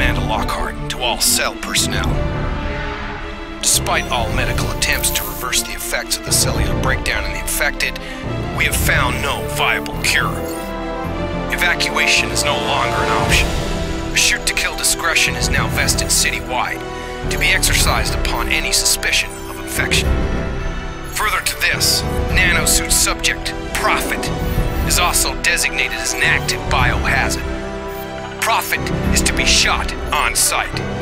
Amanda Lockhart to all cell personnel. Despite all medical attempts to reverse the effects of the cellular breakdown in the infected, we have found no viable cure. Evacuation is no longer an option. A shoot-to-kill discretion is now vested citywide, to be exercised upon any suspicion of infection. Further to this, nanosuit subject, Prophet, is also designated as an active biohazard. Prophet is to be shot on site.